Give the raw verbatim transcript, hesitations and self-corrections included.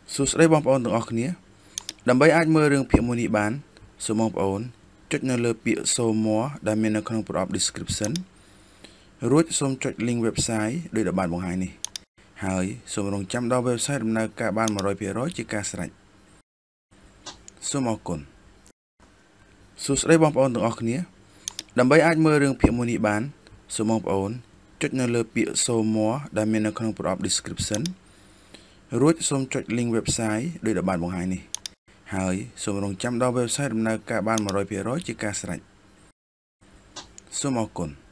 សួស្តីបងប្អូនទាំងអស់គ្នាដើម្បីអាចមើលរឿងភាគមួយនេះបានសូមបងប្អូនចុចនៅលើពាក្យ Show More ដែលមាននៅក្នុងប្រអប់ description រួចសូមចុច link website ដោយដែលបានបង្ហាញនេះហើយសូមរងចាំដល់ website ដំណើរការបាន one hundred percent ជាការស្រេចសូមអរគុណសួស្តីបងប្អូនទាំងអស់គ្នាដើម្បីអាចមើលរឿងភាគមួយនេះបានសូមបងប្អូនចុចនៅលើពាក្យ Show More ដែលមាននៅក្នុងប្រអប់ description រួចសូមចុច link website ដោយដែលបានបង្ហាញនេះហើយសូមរងចាំដល់ website ដំណើរការបាន one hundred percent ជាការស្រេចសូមអរគុណ